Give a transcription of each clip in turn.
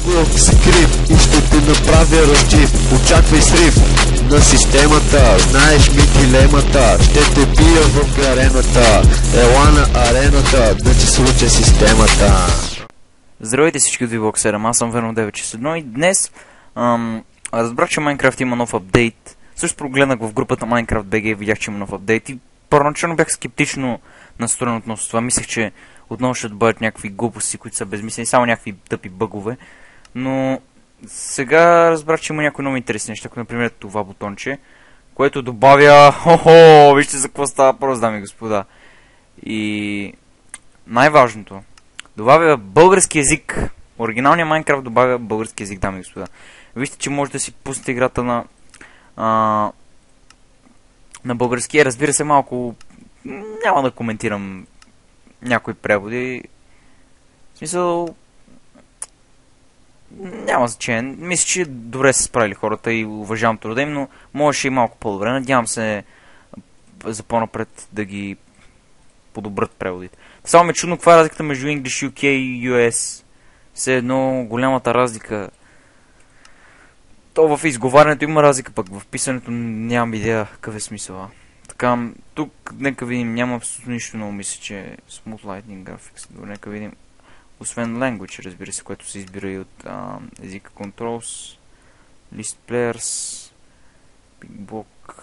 скрипт и ще те направя разчив. Очаквай срив на системата, знаеш ми дилемата. Ще те бия в арената, ела на арената, да ти случа системата. Здравейте всички от VBlock 7, аз съм Верно 961 и днес разбрах, че Minecraft има нов апдейт. Също прогледнах в групата Minecraft BG и видях, че има нов апдейт и първоначално бях скептично настроен относно това. Мислех, че отново ще добавят някакви глупости, които са безмислени, само някакви тъпи бъгове. Но сега разбрах, че има някои много интересни неща, като например това бутонче, което добавя... Хо-хо! Вижте за какво става въпрос, дами и господа. И най-важното, добавя български език. Оригиналният Minecraft добавя български език, дами и господа. Вижте, че може да си пуснете играта на български. Разбира се, малко няма да коментирам някои преводи. В смисъл, няма значение. Мисля, че добре се справили хората и уважавам труда им, но можеше и малко по-добре. Надявам се за по-напред да ги подобрят преводите. Само ме чудно каква е разликата между English, UK и US. Все едно голямата разлика. То в изговарянето има разлика, пък в писането нямам идея какъв е смисъл. Така, тук нека видим, няма абсолютно нищо много, мисля, че Smooth Lightning Graphics. Добре, нека видим. Освен Language, разбира се, което се избира и от езика Controls, List Players, Big Block.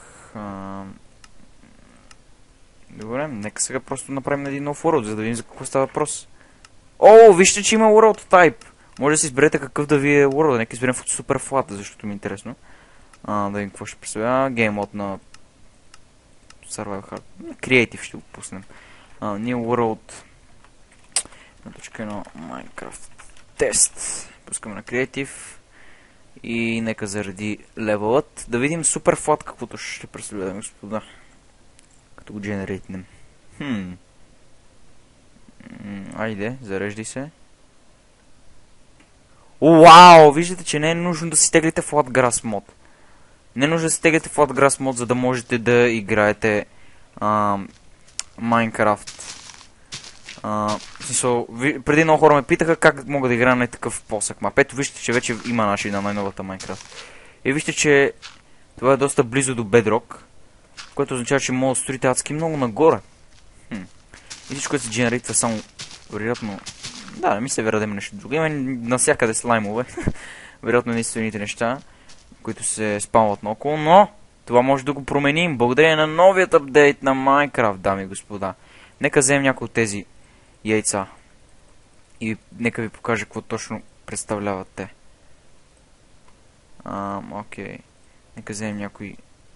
Добре, нека сега просто направим един нов world, за да видим за какво става въпрос. О, вижте, че има world type. Може да си изберете какъв да ви е world. Нека изберем Super Flat, защото ми е интересно. Да видим какво ще представя. Game Mode на Survival Hard. Creative ще го пуснем. New World. На точка 1 Minecraft Test. Пускаме на Creative. И нека заради левелът. Да видим Super Flat каквото ще представя, господа. Като го генерейтнем. Айде, зареждай се. Уау! Виждате, че не е нужно да си теглите Flat Grass mod. Не е нужно да си теглите Flat Grass mod, за да можете да играете Minecraft. Преди много хора ме питаха как мога да играя на такъв посък мап. Ето вижте, че вече има начин на най-новата Minecraft. И вижте, че това е доста близо до Bedrock, което означава, че мога да строите адски много нагоре. И всичко, което се генеритва само вероятно... Да, не ми се вера да има нещо друго. Има навсякъде слаймове. Вероятно единствените неща, които се спамват наоколо, но това може да го променим благодарение на новият апдейт на Minecraft, дами и господа. Нека вземем някои от тези яйца и нека ви покажа какво точно представляват те. Окей. Нека вземем някои...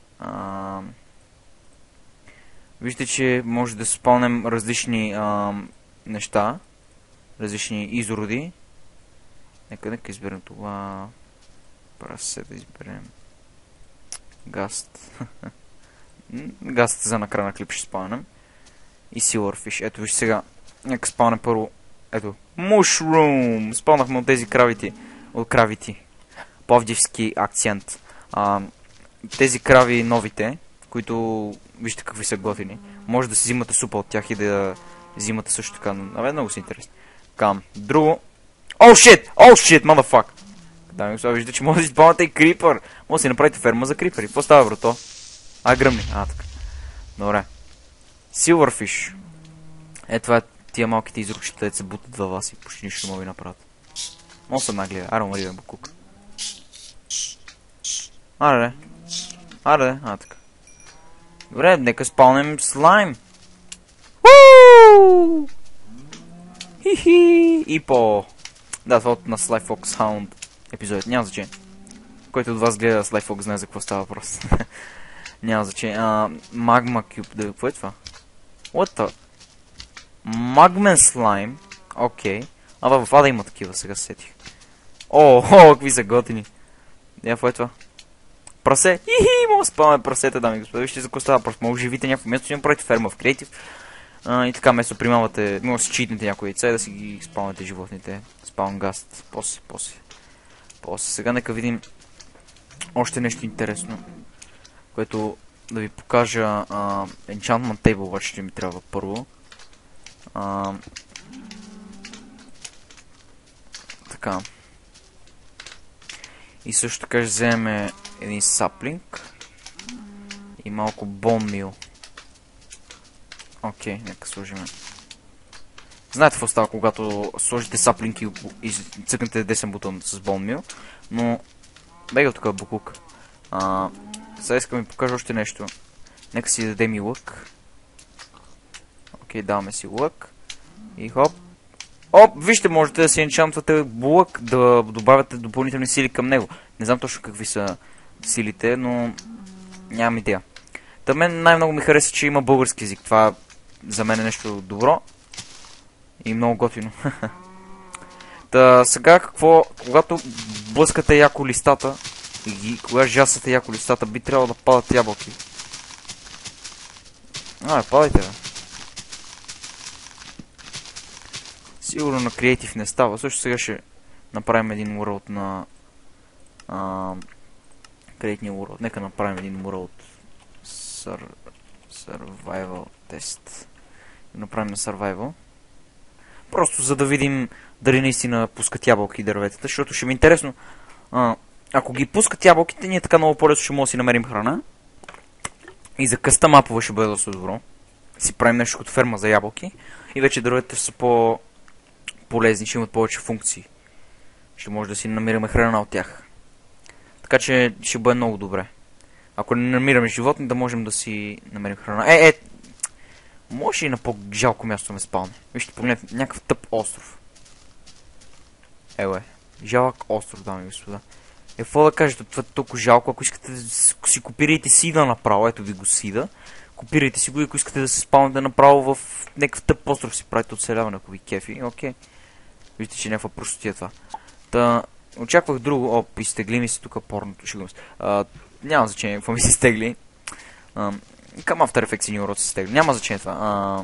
Вижте, че може да спълнем различни неща, различни изроди. Нека изберем това. Прасе да изберем. Гаст. Гаст за накрая на клип ще спълнем. И Silverfish. Ето виж сега. Нека спълнем първо. Ето. Mushroom! Спълнахме от тези кравити. От кравити. Пловдивски акцент. Тези крави новите, които вижте какви са готини. Може да си взимате супа от тях и да взимате също така. Много са интересни. Друго. О, shit! О, shit, motherfuck! Да, ми вижда, че може да изпълнете и крипър. Може да си направите ферма за крипъри. Какво става, брато? Гръмни. Така. Добре. Silverfish. Това е тия малките изручета, които се бутат във вас и почти нищо мога ви направят. Много съм нагледа. Аре, умари да букук. Аре. Така. Добре, нека спалнем слайм. Ууу! Хи-хи! И по... Да, това от на Sly Fox Hound епизод. Няма значение. Който от вас гледа Sly Fox знае за какво става въпрос. Няма значение. Magma Cube. Какво е това? What the... Magman Slime. Окей. В Ада има такива, сега се сетих. Какви са готини. Какво е това? Прасе. Хи-хи! Мога да спаваме прасета, дами и господа. Вижте за какво става въпрос. Мога да живите някакво место, ще правите ферма в Creative. И така место примавате, може да си читнете някои яйца и да си ги спалнете животните. Спаун гаст. После. Сега нека видим още нещо интересно, което да ви покажа. Enchantment Table обаче ще ми трябва първо. Така. И също така ще вземем един саплинг. И малко бонмил. Окей, нека сложим. Знаете какво става, когато сложите саплинг и цъкнете десен бутон с бонмил. Но... бега тук буклук. Сега искам да ви покажа още нещо. Нека си дадем и лък. Окей, даваме си лък. И хоп. Оп, вижте, можете да си енчантвате лък, да добавяте допълнителни сили към него. Не знам точно какви са силите, но нямам идея. Та мен най-много ми хареса, че има български език. Това за мен е нещо добро. И много готино. Та сега какво, когато блъскате яко листата и кога жасате яко листата, би трябвало да падат ябълки. Падайте, бе. Сигурно на креатив не става. Също сега ще направим един world на... Create world. Нека направим един world survival тест. Направим на survival. Просто за да видим дали наистина пускат ябълки и дърветата, защото ще ми е интересно. Ако ги пускат ябълките, ние така много по-лесно ще можем да си намерим храна. И за къста мапове ще бъде доста добро. Си правим нещо като ферма за ябълки. И вече дърветата са по-полезни, ще имат повече функции. Ще може да си намираме храна от тях. Така че ще бъде много добре. Ако не намираме животни, да можем да си намерим храна. Може и на по-жалко място ме спалне. Вижте, погледнете, някакъв тъп остров. Жалък остров, дами и господа. Какво да кажете, това е толкова жалко, ако искате да си копирайте сида направо, ето ви го сида. Копирайте си го и ако искате да се спалнете направо в някакъв тъп остров си правите оцеляване, ако ви кефи. Окей. Вижте, че някаква простотия това. Та, очаквах друго. Изтегли ми се тук порното, шегувам се. Няма значение какво ми се изтегли. Към After Effects един урод се стегли. Няма значение това.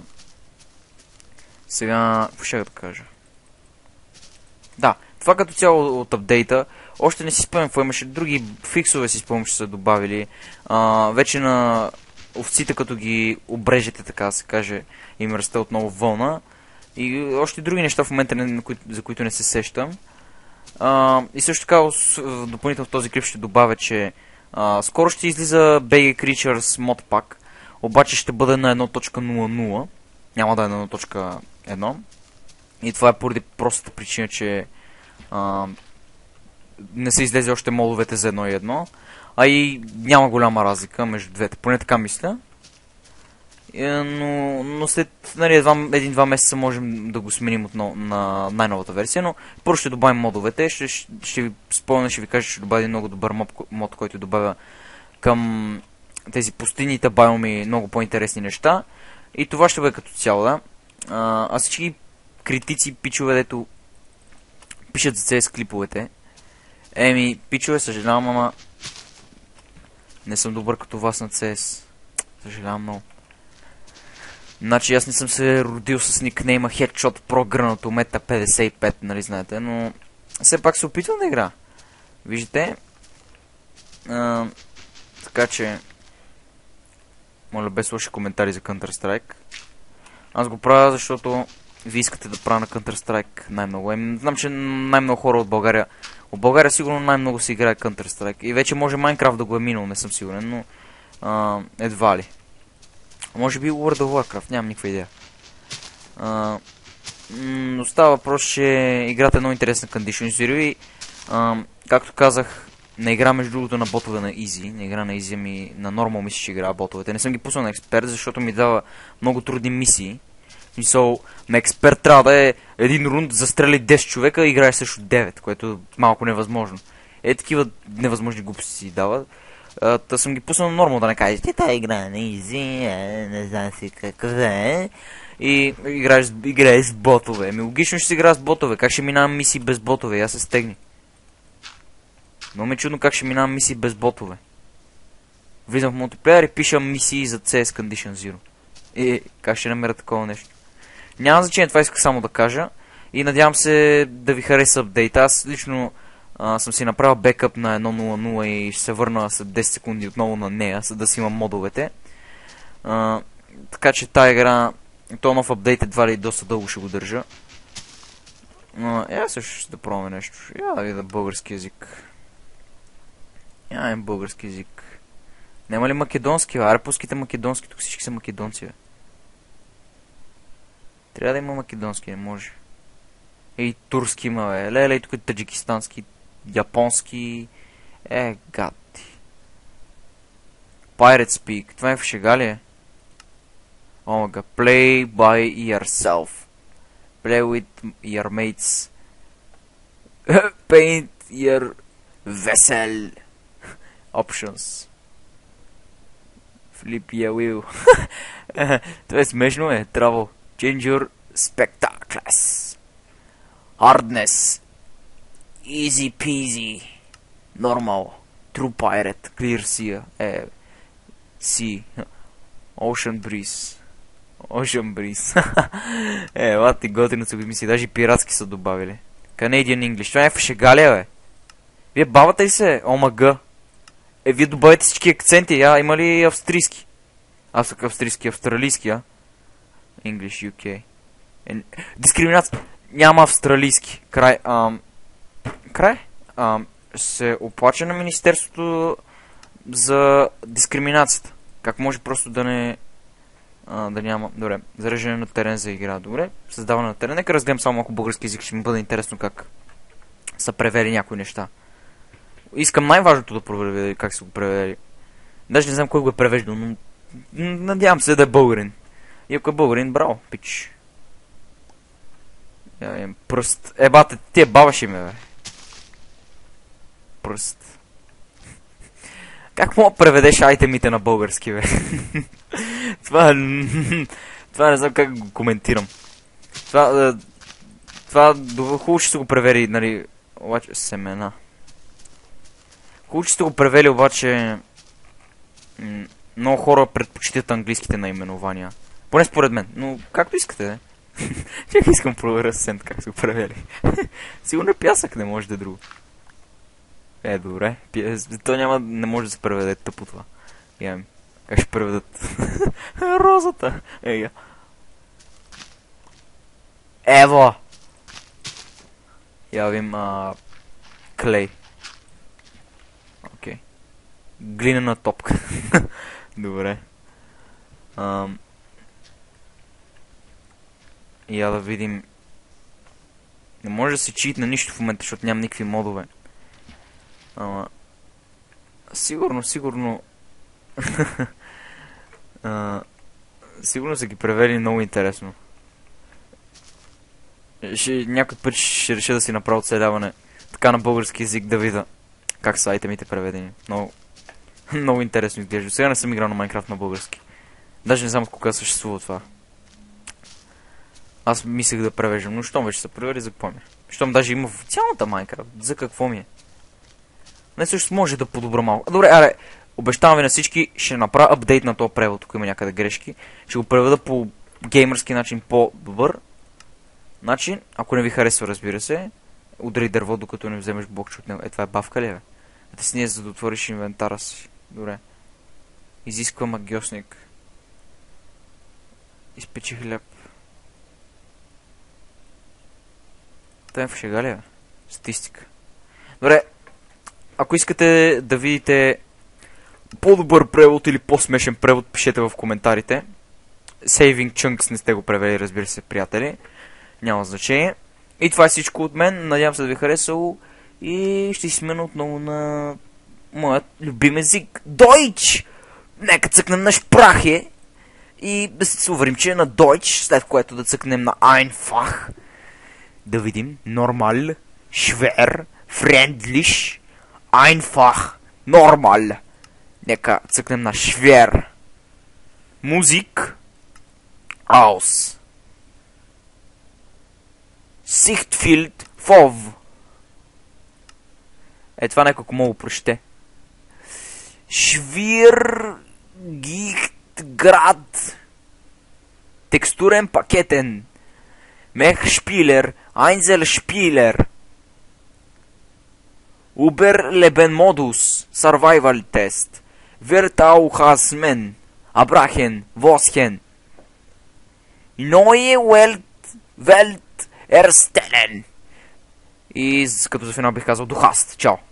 Сега, какво ще да кажа? Да, това като цяло от апдейта. Още не си спомням какво имаше. Други фиксове си спомням, че са добавили. Вече на овците, като ги обрежете, така да се каже, им расте отново вълна. И още други неща в момента, за които не се сещам. И също така, допълнително в този клип ще добавя, че скоро ще излиза BG Creatures Mod Pack. Обаче ще бъде на 1.00. Няма да е на 1.1. И това е поради простата причина, че не са излезе още модовете за 1.1. А и няма голяма разлика между двете. Поне така мисля. Но след един-два месеца можем да го сменим на най-новата версия. Но първо ще добавим модовете. Ще ви спомня, ще ви кажа, че ще добавя един много добър мод, който добавя към тези пустинните байоми много по-интересни неща. И това ще бъде като цяло, да. А всички критици, пичове, дето пишат за CS клиповете. Пичове, съжалявам, ама не съм добър като вас на CS. Съжалявам много. Значи аз не съм се родил с никнейма Headshot Pro гръното мета 55, нали знаете, но все пак се опитвам да игра. Виждате? Така че моля без лоши коментари за Counter-Strike. Аз го правя, защото ви искате да правя на Counter-Strike най-много. Знам, че най-много хора от България. От България сигурно най-много се играе Counter-Strike. И вече може Minecraft да го е минал, не съм сигурен, но едва ли. Може би World of Warcraft, нямам никаква идея. Но става въпрос, че играта е много интересна Condition Zero и както казах, не игра между другото на ботове на Easy, не игра на Easy, ами на Normal мисля, че игра ботовете. Не съм ги пуснал на експерт, защото ми дава много трудни мисии. Мисъл, на експерт трябва да е един рунд застрели 10 човека и играе също 9, което е малко невъзможно. Такива невъзможни глупости си дават. Та съм ги пуснал на Normal, да не кажете, тази игра на Easy, не знам си какъв е. И играеш с ботове. Логично ще си игра с ботове. Как ще минавам мисии без ботове? Я се стегни. Но ме чудно как ще минавам мисии без ботове. Влизам в мултиплеер и пишам мисии за CS Condition Zero. Как ще намеря такова нещо? Няма значение, това исках само да кажа. И надявам се да ви хареса апдейт. Аз лично съм си направил бекъп на 1.0.0 и ще се върна след 10 секунди отново на нея, за да си имам модовете. Така че тая игра, този нов апдейт едва ли доста дълго ще го държа. Също ще да пробваме нещо. Да видя български язик. Нямаме български език. Нема ли македонски, бе? Аре, пускайте македонски, тук всички са македонци, бе. Трябва да има македонски, не може. Ей, турски има, бе. Леле, тук е таджикистански, японски. Гади. Pirate Speak. Това е в шега ли е? Омага. Play by yourself. Play with your mates. Paint your vessel. Options. Flip your wheel. Това е смешно, е. Travel. Change your spectacles. Hardness. Easy peasy. Normal. True pirate. Clear sea. Sea. Ocean breeze. Ocean breeze. Лати готино се го мисли. Даже пиратски са добавили. Canadian English. Това е в шега ли, бе? Вие бавате ли се? Омага. Вие добавите всички акценти. Има ли австрийски? Австрийски, австралийски, English, UK. Дискриминация. Няма австралийски. Край. Се оплача на Министерството за дискриминацията. Как може просто да не... да няма... Добре. Зареждане на терен за игра. Добре. Създаване на терен. Нека разгледам само малко български език. Ще ми бъде интересно как са превели някои неща. Искам най-важното да проверя как са го превели. Даже не знам кой го е превеждал, но... Надявам се да е българин. И ако е българин, браво, пич. Пръст. Бате, тия баваше ме, бе. Пръст. Как мога да преведеш айтемите на български, бе? Това не знам как го коментирам. Това хубаво ще се го превери, нали... Обаче, семена. Хубаво ще сте го превели, обаче... Много хора предпочитат английските наименования. Поне според мен, но както искате, де. Чакай, искам проверя съвсем как се го превели. Сигурно е пясък, не може да е друго. Добре. То не може да се преведе тъпо това. Как ще преведат? Розата! Ево! Явим клей. Окей. Глинена топка. Добре. Я да видим. Не може да се читне нищо в момента, защото нямам никакви модове. Сигурно. Сигурно са ги превели много интересно. Някой път ще реша да си направя оцеляване така на български език, да видя как са айтемите преведени. Много интересно изглежда. Сега не съм играл на Майнкрафт на български. Даже не знам кога съществува това. Аз мислех да превеждам, но щом вече са превели, за какво ми е? Щом даже има в цялата Майнкрафт, за какво ми е? Не също може да подобра малко. Добре, обещавам ви на всички, ще направя апдейт на този превод, тук има някъде грешки. Ще го преведа по геймърски начин, по-добър начин. Ако не ви харесва, разбира се, удари дърво, докато не вземеш блокче от него. Това е бавка ли, бе? Да си за да отвориш инвентара си. Добре. Изисква магиосник. Изпечи хляб. Това е в шега ли, бе? Статистика. Добре. Ако искате да видите по-добър превод или по-смешен превод, пишете в коментарите. Saving Chunks не сте го превели, разбира се, приятели. Няма значение. И това е всичко от мен. Надявам се да ви харесало. И ще си смена отново на моят любим език. Deutsch! Нека цъкнем на Шпрахе. И да се уверим, че е на Deutsch, след което да цъкнем на Einfach. Да видим. Normal, Schwer, Friendlich, Einfach, Normal. Нека цъкнем на Schwer. Musik, Aus. Sichtfeld, Fov. Това някой мога прочете. Schwieriggrad. Текстурен пакетен. Mechspieler, Einzelspieler. Überlebenmodus, Survival Test. Vertauchasmen, Abrachen, Vosken. Neue Welt erstellen. И като за финал бих казал до хаст. Чао!